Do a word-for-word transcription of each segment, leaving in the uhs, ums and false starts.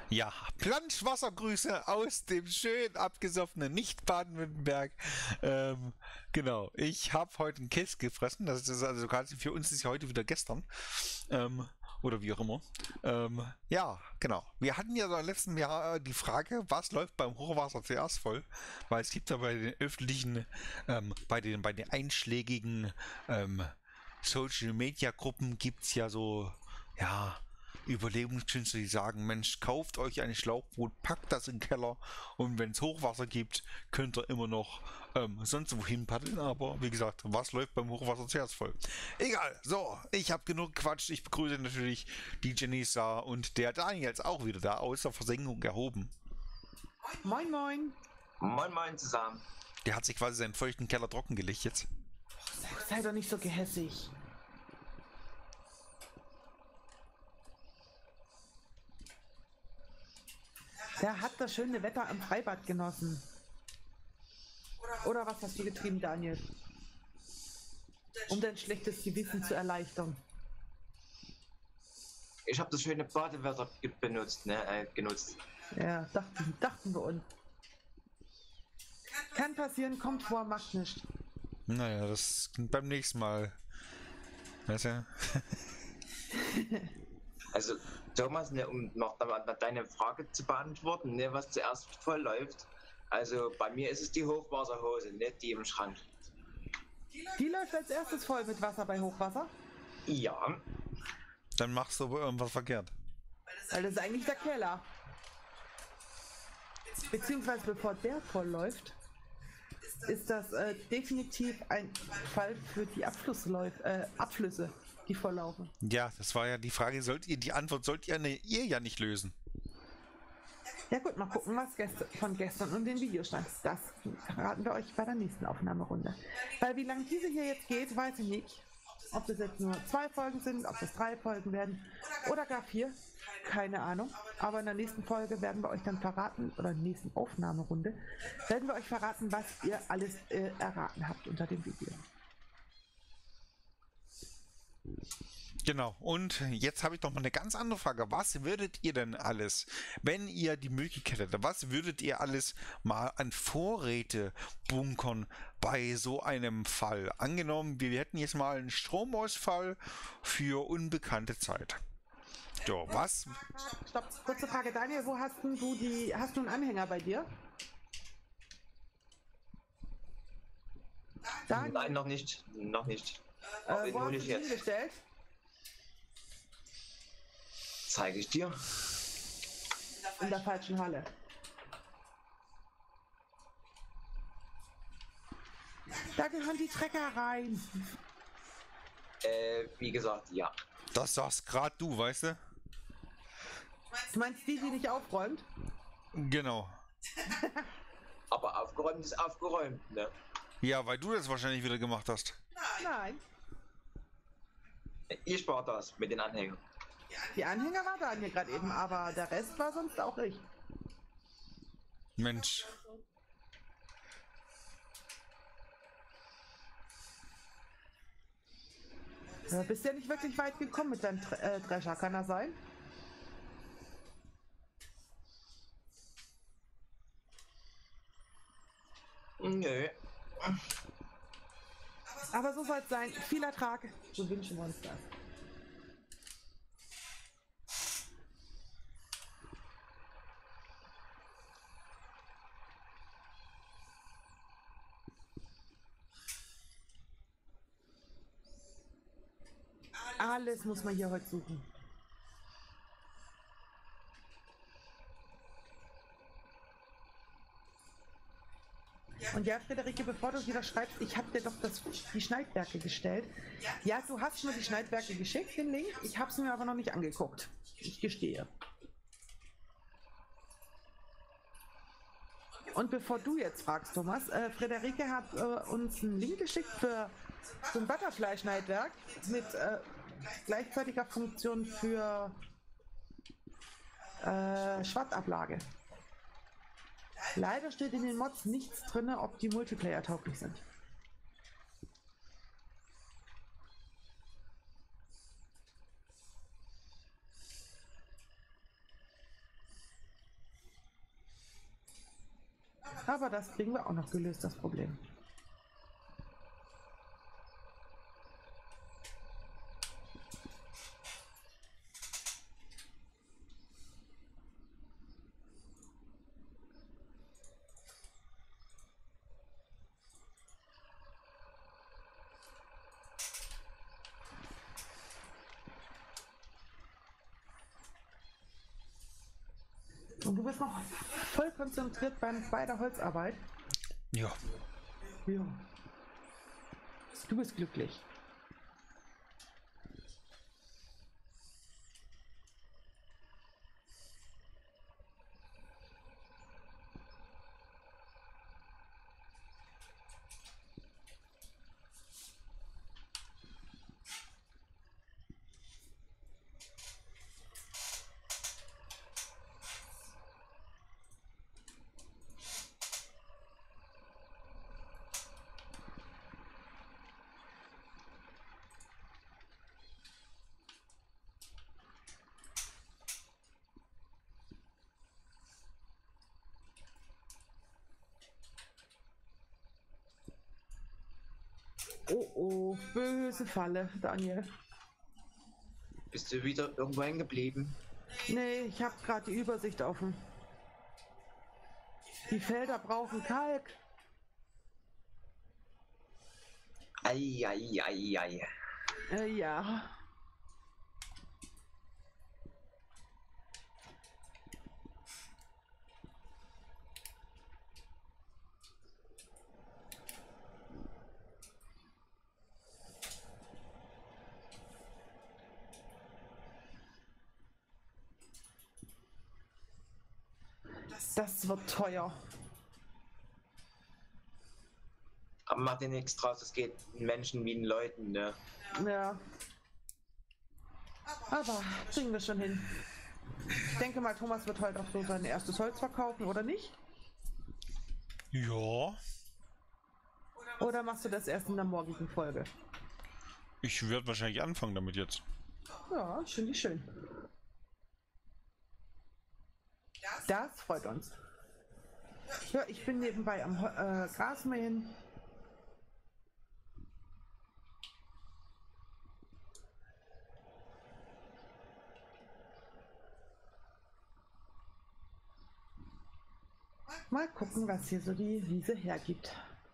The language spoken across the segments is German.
Ja, Planschwassergrüße aus dem schön abgesoffenen Nicht-Baden-Württemberg. Ähm, genau, ich habe heute einen Käse gefressen. Das ist also quasi für uns ist ja heute wieder gestern. Ähm, oder wie auch immer. Ähm, ja, genau. Wir hatten ja im letzten Jahr die Frage, was läuft beim Hochwasser zuerst voll? Weil es gibt ja bei den öffentlichen, ähm, bei den, bei den einschlägigen ähm, Social Media Gruppen gibt es ja so, ja, Überlebenskünstler, die sagen, Mensch, kauft euch ein Schlauchboot, packt das in den Keller und wenn es Hochwasser gibt, könnt ihr immer noch ähm, sonst wohin paddeln. Aber wie gesagt, was läuft beim Hochwasser zuerst voll? Egal, so, ich habe genug Quatsch. Ich begrüße natürlich die Janissa und der Daniel ist auch wieder da, aus der Versenkung erhoben. Moin, moin. Moin, moin zusammen. Der hat sich quasi seinen feuchten Keller trockengelegt jetzt. Sei doch nicht so gehässig. Der hat das schöne Wetter am Freibad genossen. Oder was hast du getrieben, Daniel? Um dein schlechtes Gewissen zu erleichtern. Ich habe das schöne Badewetter ge- benutzt, ne, äh, genutzt. Ja, dachten, dachten wir uns. Kann passieren, kommt vor, macht nichts. Naja, das beim nächsten Mal. Weißt du? Also, Thomas, ne, um noch da- da deine Frage zu beantworten, ne, was zuerst voll läuft. Also, bei mir ist es die Hochwasserhose, ne, die im Schrank liegt. Die läuft als erstes voll mit Wasser bei Hochwasser, Ja, Dann machst du wohl irgendwas verkehrt. weil das ist eigentlich der Keller. Beziehungsweise bevor der voll läuft, ist das äh, definitiv ein Fall für die Abflussläuf äh, Abflüsse, die volllaufen. Ja, das war ja die Frage, sollt ihr, die Antwort sollt ihr, ne, ihr ja nicht lösen. Ja gut, mal gucken, was gest von gestern und den Videostand. Das verraten wir euch bei der nächsten Aufnahmerunde. Weil wie lange diese hier jetzt geht, weiß ich nicht. Ob das jetzt nur zwei Folgen sind, ob das drei Folgen werden oder gar vier. Keine Ahnung. Aber in der nächsten Folge werden wir euch dann verraten, oder in der nächsten Aufnahmerunde, werden wir euch verraten, was ihr alles äh, erraten habt unter dem Video. Genau. Und jetzt habe ich noch mal eine ganz andere Frage. Was würdet ihr denn alles, wenn ihr die Möglichkeit hättet, was würdet ihr alles mal an Vorräte bunkern bei so einem Fall? Angenommen, wir hätten jetzt mal einen Stromausfall für unbekannte Zeit. So, was? Stopp, kurze Frage, Daniel, wo hast denn du die, hast du einen Anhänger bei dir? Daniel, nein, noch nicht, noch nicht. äh, Den wo hast hol du ich die jetzt. hingestellt? Zeige ich dir. In der falschen Halle. Da gehören die Trecker rein. Äh, wie gesagt, ja. Das sagst gerade du, weißt du? Du meinst die, die nicht aufräumt? Genau. Aber aufgeräumt ist aufgeräumt, ne? Ja, weil du das wahrscheinlich wieder gemacht hast. Nein. Ihr spart das mit den Anhängern. Die Anhänger war Daniel gerade eben, aber der Rest war sonst auch ich. Mensch. Du bist ja nicht wirklich weit gekommen mit deinem Tre äh, Drescher, kann das sein? Nö. Aber so soll es sein. Viel Ertrag. So wünschen wir uns das. Alles muss man hier heute suchen. Und ja, Friederike, bevor du wieder schreibst, ich habe dir doch das, die Schneidwerke gestellt. Ja, du hast mir die Schneidwerke geschickt, den Link. Ich habe es mir aber noch nicht angeguckt. Ich gestehe. Und bevor du jetzt fragst, Thomas, äh, Friederike hat äh, uns einen Link geschickt für so ein Butterfly-Schneidwerk mit äh, gleichzeitiger Funktion für äh, Schwattablage. Leider steht in den Mods nichts drin, ob die Multiplayer-tauglich sind. Aber das kriegen wir auch noch gelöst, das Problem. Und du bist noch voll konzentriert beim, bei der Holzarbeit. Ja. Ja. Du bist glücklich. Oh oh, böse Falle, Daniel. Bist du wieder irgendwo hängen geblieben? Nee, ich habe gerade die Übersicht offen. Die Felder brauchen Kalk. Ei, ei, ei, ei. Äh, ja. Das wird teuer. Aber mach dir nichts draus, es geht Menschen wie den Leuten, ne? Ja. Aber kriegen wir schon hin. Ich denke mal, Thomas wird heute auch so sein erstes Holz verkaufen, oder nicht? Ja. Oder machst du das erst in der morgigen Folge? Ich werde wahrscheinlich anfangen damit jetzt. Ja, schön, wie schön. Das freut uns. Ja, ich bin nebenbei am äh, Grasmähen. Mal gucken, was hier so die Wiese hergibt.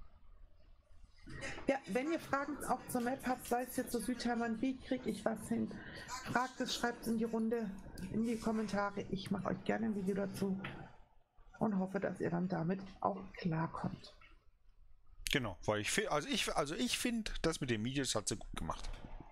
Ja, wenn ihr Fragen auch zur Map habt, sei es jetzt zu Südhermann, wie kriege ich was hin, fragt es, schreibt es in die Runde, in die Kommentare. Ich mache euch gerne ein Video dazu und hoffe, dass ihr dann damit auch klarkommt. Genau, weil ich finde, also ich, also ich finde, das mit den Videos hat sie gut gemacht.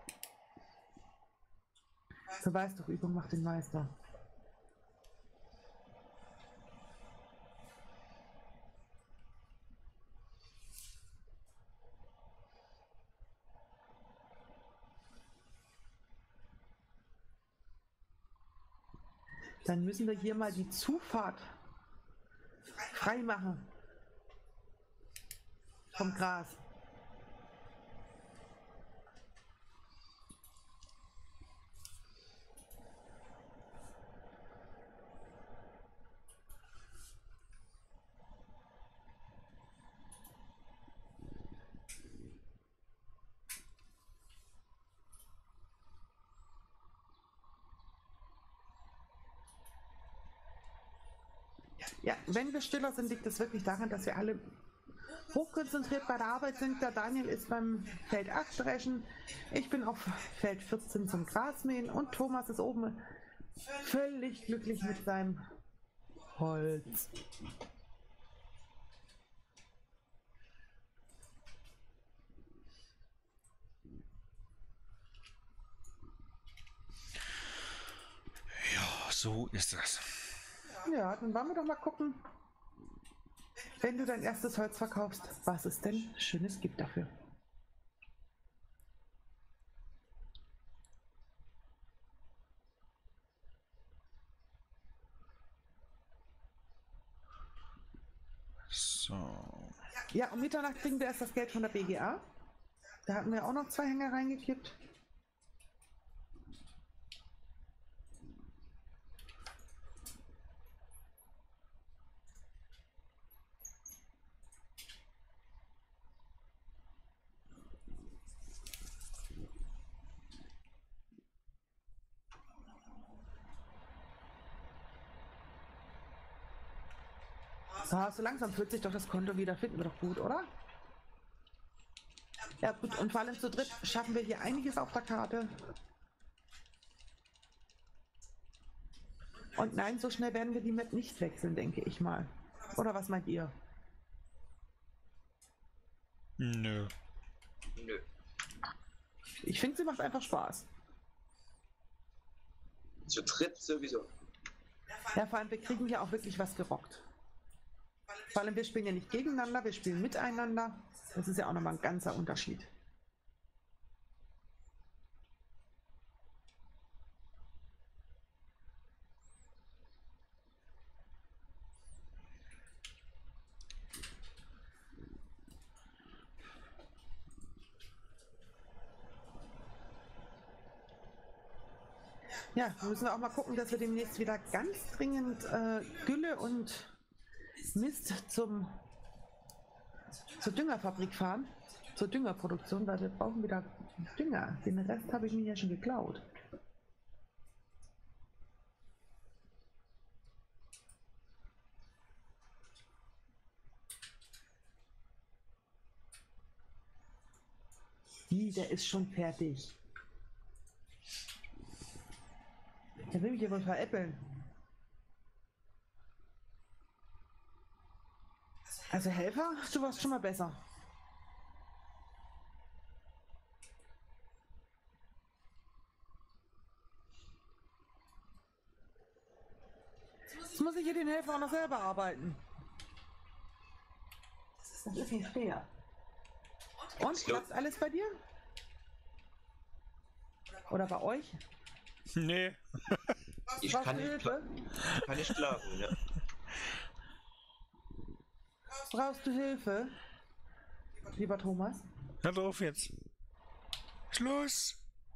Du weißt doch, Übung macht den Meister. Dann müssen wir hier mal die Zufahrt frei machen vom Gras. Ja, wenn wir stiller sind, liegt es wirklich daran, dass wir alle hochkonzentriert bei der Arbeit sind. Der Daniel ist beim Feld acht dreschen, ich bin auf Feld vierzehn zum Grasmähen und Thomas ist oben völlig glücklich mit seinem Holz. Ja, so ist das. Ja, dann wollen wir doch mal gucken, wenn du dein erstes Holz verkaufst, was es denn Schönes gibt dafür. So. Ja, um Mitternacht kriegen wir erst das Geld von der B G A. Da hatten wir auch noch zwei Hänger reingekippt. Ah, so langsam fühlt sich doch das Konto wieder, finden wir doch gut, oder? Ja gut, und vor allem zu dritt schaffen wir hier einiges auf der Karte. Und nein, so schnell werden wir die Map nicht wechseln, denke ich mal. Oder was meint ihr? Nö. Nö. Ich finde, sie macht einfach Spaß. Zu dritt sowieso. Ja, vor allem, wir kriegen hier auch wirklich was gerockt. Vor allem, wir spielen ja nicht gegeneinander, wir spielen miteinander. Das ist ja auch nochmal ein ganzer Unterschied. Ja, müssen wir auch mal gucken, dass wir demnächst wieder ganz dringend äh, Gülle und Mist zum, zur Düngerfabrik fahren, zur Düngerproduktion, weil wir brauchen wieder Dünger. Den Rest habe ich mir ja schon geklaut. Wie, der ist schon fertig. Der will mich ja wohl veräppeln. Also Helfer, du warst schon mal besser. Jetzt muss ich hier den Helfer auch noch selber arbeiten. Das ist nicht fair. Und, klappt alles bei dir? Oder bei euch? Nee. Ich Brauchst kann du nicht, Hilfe? ich kann nicht schlafen, ne? Brauchst du Hilfe? Lieber Thomas? Hör drauf jetzt. Schluss!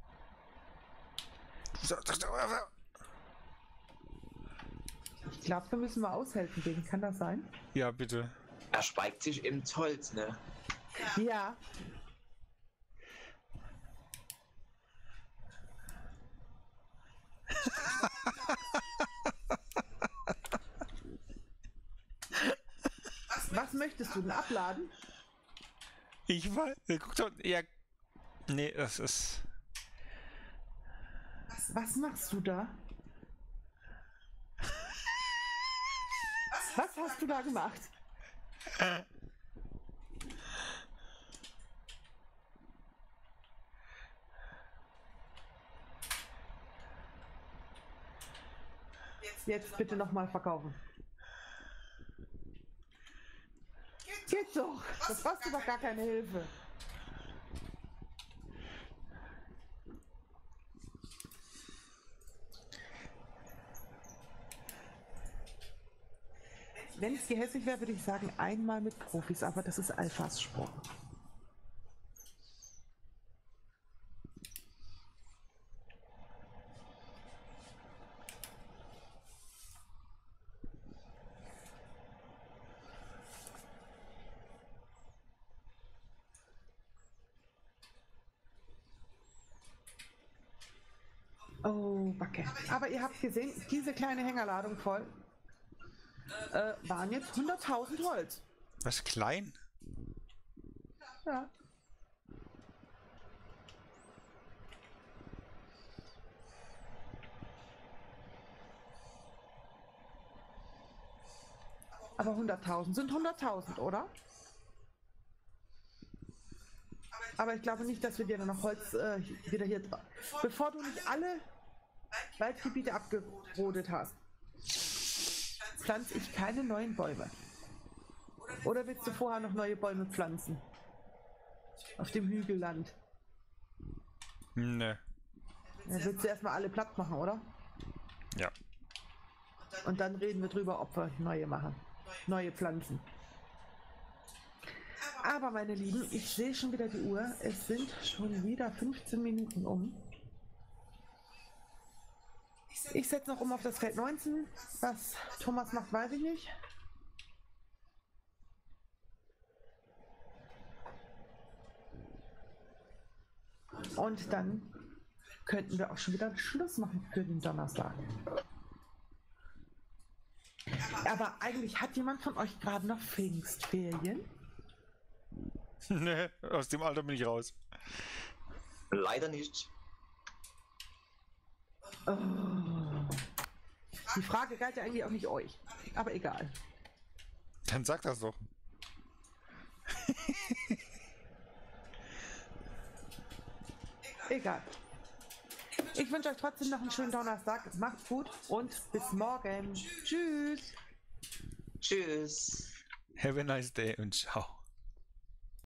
Ich glaube, wir müssen mal aushelfen gehen. Kann das sein? Ja, bitte. Er schweigt sich ins Holz, ne? Ja. Was möchtest du denn abladen? Ich weiß. Guck doch. Ja. Nee, das ist. Was machst du da? Was hast du da gemacht? Äh. Jetzt bitte nochmal verkaufen. Geht doch. Das brauchst du doch gar keine Hilfe. Wenn es gehässig wäre, würde ich sagen, einmal mit Profis, aber das ist Alphas Sport. Oh, Backe. Aber ihr habt gesehen, diese kleine Hängerladung voll äh, waren jetzt hunderttausend Holz. Was klein? Ja. Aber hunderttausend sind hunderttausend, oder? Aber ich glaube nicht, dass wir dir noch Holz äh, wieder hier drauf. Bevor du nicht alle Waldgebiete abgerodet hast, pflanze ich keine neuen Bäume. Oder willst du vorher noch neue Bäume pflanzen? Auf dem Hügelland. Ne. Dann willst du erstmal alle platt machen, oder? Ja. Und dann reden wir drüber, ob wir neue machen. Neue Pflanzen. Aber meine Lieben, ich sehe schon wieder die Uhr. Es sind schon wieder fünfzehn Minuten um. Ich setze noch um auf das Feld neunzehn. Was Thomas macht, weiß ich nicht. Und dann könnten wir auch schon wieder Schluss machen für den Donnerstag. Aber eigentlich hat jemand von euch gerade noch Pfingstferien? Ne, aus dem Alter bin ich raus. Leider nicht. Oh. Die Frage galt ja eigentlich auch nicht euch. Aber egal. Dann sag das doch. Egal. Ich wünsche euch trotzdem noch einen schönen Donnerstag. Macht's gut und bis morgen. Tschüss. Tschüss. Have a nice day und ciao.